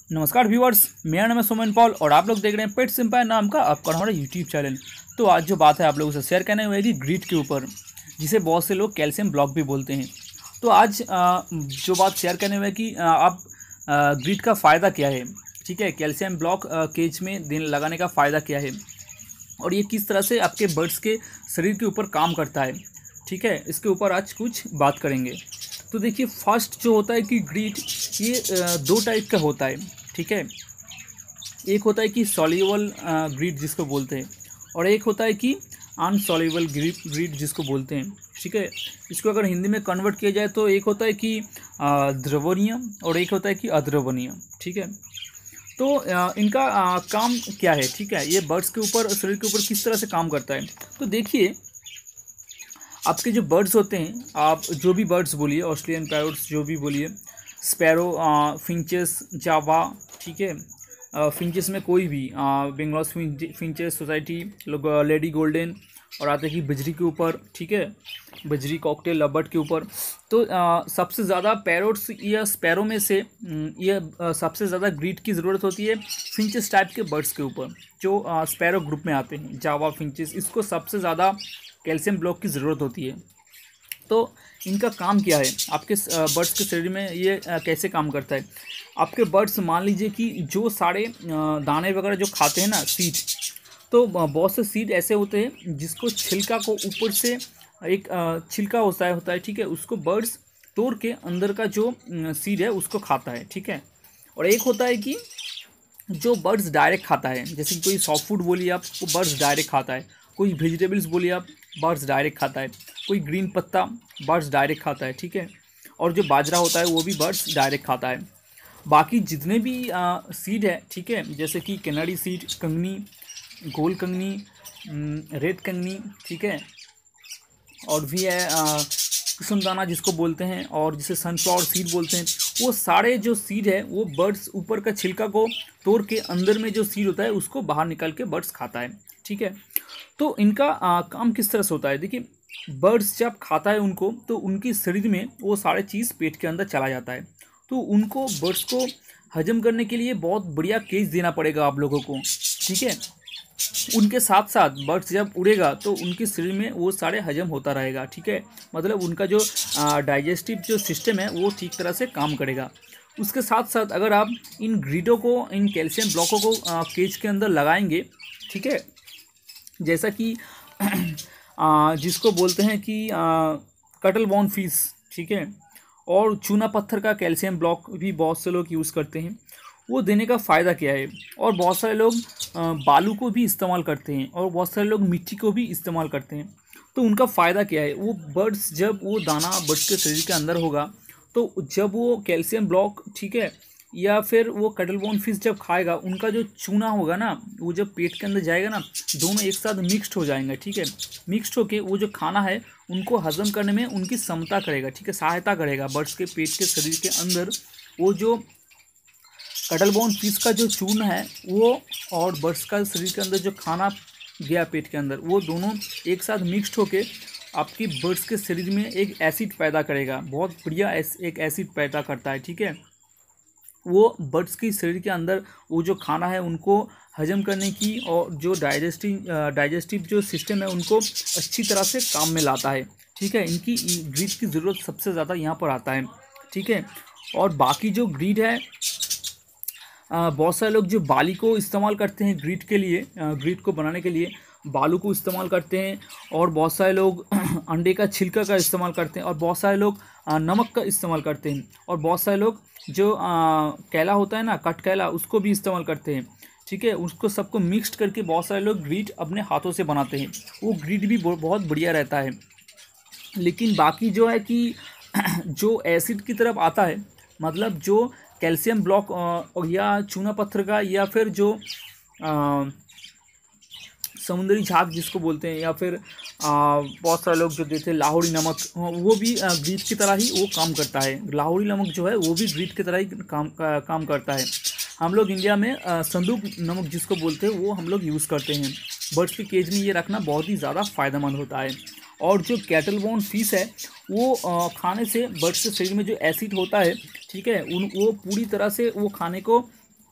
नमस्कार व्यूअर्स, मेरा नाम है सोमन पॉल और आप लोग देख रहे हैं पेट्स एम्पायर नाम का आपका हमारा यूट्यूब चैनल। तो आज जो बात है आप लोगों से शेयर करने हुई है ग्रीट के ऊपर, जिसे बहुत से लोग कैल्शियम ब्लॉक भी बोलते हैं। तो आज जो बात शेयर करने हुई है कि आप ग्रीट का फ़ायदा क्या है, ठीक है, कैल्शियम ब्लॉक केज में दिन लगाने का फ़ायदा क्या है और ये किस तरह से आपके बर्ड्स के शरीर के ऊपर काम करता है, ठीक है, इसके ऊपर आज कुछ बात करेंगे। तो देखिए, फर्स्ट जो होता है कि ग्रीट ये दो टाइप का होता है, ठीक है। एक होता है कि सॉल्युबल ग्रीट जिसको बोलते हैं और एक होता है कि अनसॉल्युबल ग्रीट जिसको बोलते हैं, ठीक है। इसको अगर हिंदी में कन्वर्ट किया जाए तो एक होता है कि द्रवणीय और एक होता है कि अद्रवणीय, ठीक है। तो इनका काम क्या है, ठीक है, ये बर्ड्स के ऊपर, शरीर के ऊपर किस तरह से काम करता है। तो देखिए, आपके जो बर्ड्स होते हैं, आप जो भी बर्ड्स बोलिए, ऑस्ट्रेलियन पैरोट्स जो भी बोलिए, स्पैरो, फिंचेस, जावा, ठीक है, फिंचेस में कोई भी Bengalese finches society, lady golden और आते कि बजरी के ऊपर, ठीक है, बजरी कॉकटेल लबर्ट के ऊपर। तो सबसे ज़्यादा पैरोट्स या स्पैरो में से ये सबसे ज़्यादा ग्रीट की ज़रूरत होती है फिंचेस टाइप के बर्ड्स के ऊपर, जो स्पैरो ग्रुप में आते हैं, जावा फिंचेस, इसको सबसे ज़्यादा कैल्शियम ब्लॉक की ज़रूरत होती है। तो इनका काम क्या है, आपके बर्ड्स के शरीर में ये कैसे काम करता है। आपके बर्ड्स मान लीजिए कि जो सारे दाने वगैरह जो खाते हैं ना, सीड, तो बहुत से सीड ऐसे होते हैं जिसको छिलका को ऊपर से एक छिलका होता है, ठीक है, उसको बर्ड्स तोड़ के अंदर का जो सीड है उसको खाता है, ठीक है। और एक होता है कि जो बर्ड्स डायरेक्ट खाता है, जैसे कि कोई सॉफ्ट फूड बोलिए आप, वो बर्ड्स डायरेक्ट खाता है, कोई वेजिटेबल्स बोलिए आप, बर्ड्स डायरेक्ट खाता है, कोई ग्रीन पत्ता बर्ड्स डायरेक्ट खाता है, ठीक है, और जो बाजरा होता है वो भी बर्ड्स डायरेक्ट खाता है। बाकी जितने भी सीड है, ठीक है, जैसे कि कैनरी सीड, कंगनी, गोल कंगनी, रेड कंगनी, ठीक है, और भी है कुसुमदाना जिसको बोलते हैं और जिसे सनफ्लावर सीड बोलते हैं, वो सारे जो सीड है वो बर्ड्स ऊपर का छिलका को तोड़ के अंदर में जो सीड होता है उसको बाहर निकाल के बर्ड्स खाता है, ठीक है। तो इनका काम किस तरह से होता है, देखिए, बर्ड्स जब खाता है उनको, तो उनकी शरीर में वो सारे चीज़ पेट के अंदर चला जाता है। तो उनको, बर्ड्स को हजम करने के लिए बहुत बढ़िया केज देना पड़ेगा आप लोगों को, ठीक है। उनके साथ साथ बर्ड्स जब उड़ेगा तो उनके शरीर में वो सारे हजम होता रहेगा, ठीक है, मतलब उनका जो डाइजेस्टिव जो सिस्टम है वो ठीक तरह से काम करेगा। उसके साथ साथ अगर आप इन ग्रीडों को, इन कैल्शियम ब्लॉकों को केज के अंदर लगाएंगे, ठीक है, जैसा कि जिसको बोलते हैं कि कटल बोन फिश, ठीक है, और चूना पत्थर का कैल्शियम ब्लॉक भी बहुत से लोग यूज़ करते हैं। वो देने का फ़ायदा क्या है, और बहुत सारे लोग बालू को भी इस्तेमाल करते हैं और बहुत सारे लोग मिट्टी को भी इस्तेमाल करते हैं। तो उनका फ़ायदा क्या है, वो बर्ड्स, जब वो दाना बर्ड्स के शरीर के अंदर होगा, तो जब वो कैल्शियम ब्लॉक, ठीक है, या फिर वो कटल बोन फिश जब खाएगा, उनका जो चूना होगा ना, वो जब पेट के अंदर जाएगा ना, दोनों एक साथ मिक्स्ड हो जाएंगे, ठीक है। मिक्स्ड होके वो जो खाना है उनको हजम करने में उनकी क्षमता करेगा, ठीक है, सहायता करेगा। बर्ड्स के पेट के शरीर के अंदर वो जो कटल बोन फिश का जो चूर्ण है वो, और बर्ड्स का शरीर के अंदर जो खाना गया पेट के अंदर, वो दोनों एक साथ मिक्स्ड होके आपकी बर्ड्स के शरीर में एक एसिड पैदा करेगा, बहुत बढ़िया एक एसिड पैदा करता है, ठीक है। वो बर्ड्स की शरीर के अंदर वो जो खाना है उनको हजम करने की और जो डाइजेस्टिव जो सिस्टम है उनको अच्छी तरह से काम में लाता है, ठीक है। इनकी ग्रीड की ज़रूरत सबसे ज़्यादा यहाँ पर आता है, ठीक है। और बाकी जो ग्रीड है, बहुत सारे लोग जो बाली को इस्तेमाल करते हैं ग्रीट के लिए, ग्रीट को बनाने के लिए बालू को इस्तेमाल करते हैं, और बहुत सारे लोग अंडे का छिलका का इस्तेमाल करते हैं, और बहुत सारे लोग नमक का इस्तेमाल करते हैं, और बहुत सारे लोग जो कैला होता है ना, कट कैला, उसको भी इस्तेमाल करते हैं, ठीक है। उसको सबको मिक्सड करके बहुत सारे लोग ग्रीट अपने हाथों से बनाते हैं। वो ग्रीट भी बहुत बढ़िया रहता है। लेकिन बाकी जो है कि जो एसिड की तरफ आता है, मतलब जो कैल्शियम ब्लॉक या चूना पत्थर का, या फिर जो समुद्री झाग जिसको बोलते हैं, या फिर बहुत सारे लोग जो देते हैं लाहौरी नमक, वो भी ग्रीट की तरह ही वो काम करता है। लाहौरी नमक जो है वो भी ग्रीट की तरह ही काम करता है। हम लोग इंडिया में संदूक नमक जिसको बोलते हैं वो हम लोग यूज़ करते हैं। बर्ड्स के केज में ये रखना बहुत ही ज़्यादा फ़ायदेमंद होता है। और जो कैटल बोन फिश है वो खाने से बर्ड्स के शरीर में जो एसिड होता है, ठीक है, वो पूरी तरह से वो खाने को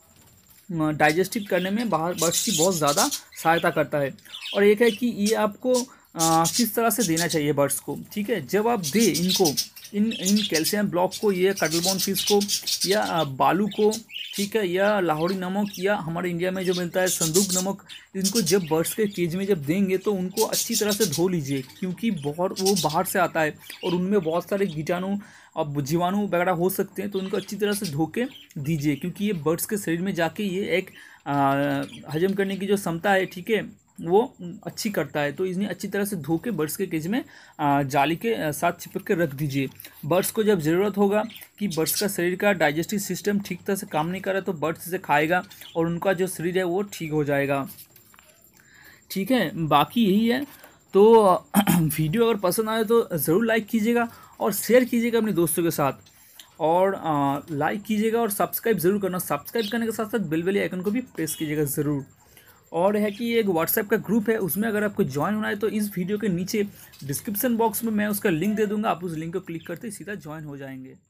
डाइजेस्टिव करने में बाहर बर्ड्स की बहुत ज़्यादा सहायता करता है। और एक है कि ये आपको किस तरह से देना चाहिए बर्ड्स को, ठीक है। जब आप दे इनको इन इन कैल्शियम ब्लॉक को, ये कटलबोन फिश को या बालू को, ठीक है, या लाहौरी नमक या हमारे इंडिया में जो मिलता है संदूक नमक, इनको जब बर्ड्स के केज में जब देंगे तो उनको अच्छी तरह से धो लीजिए, क्योंकि बहुत वो बाहर से आता है और उनमें बहुत सारे कीटाणु और जीवाणु वगैरह हो सकते हैं। तो उनको अच्छी तरह से धो के दीजिए, क्योंकि ये बर्ड्स के शरीर में जाके ये एक हजम करने की जो क्षमता है, ठीक है, वो अच्छी करता है। तो इन्हें अच्छी तरह से धो के बर्ड्स के केज में जाली के साथ चिपक के रख दीजिए। बर्ड्स को जब ज़रूरत होगा कि बर्ड्स का शरीर का डाइजेस्टिव सिस्टम ठीक तरह से काम नहीं कर रहा, तो बर्ड्स इसे खाएगा और उनका जो शरीर है वो ठीक हो जाएगा, ठीक है। बाकी यही है। तो वीडियो अगर पसंद आए तो ज़रूर लाइक कीजिएगा और शेयर कीजिएगा अपने दोस्तों के साथ, और लाइक कीजिएगा और सब्सक्राइब ज़रूर करना। सब्सक्राइब करने के साथ साथ बेल वाली आइकन को भी प्रेस कीजिएगा ज़रूर। और है कि एक व्हाट्सएप का ग्रुप है, उसमें अगर आपको ज्वाइन होना है तो इस वीडियो के नीचे डिस्क्रिप्शन बॉक्स में मैं उसका लिंक दे दूंगा, आप उस लिंक को क्लिक करते ही सीधा ज्वाइन हो जाएंगे।